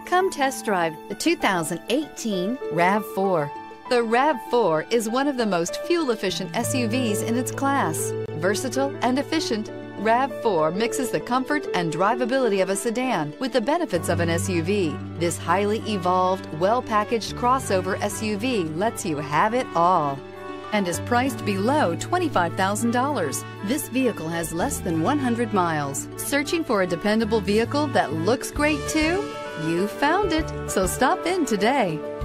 Come test drive the 2018 RAV4. The RAV4 is one of the most fuel-efficient SUVs in its class. Versatile and efficient, RAV4 mixes the comfort and drivability of a sedan with the benefits of an SUV. This highly evolved, well-packaged crossover SUV lets you have it all and is priced below $25,000. This vehicle has less than 100 miles. Searching for a dependable vehicle that looks great too? You found it, so stop in today.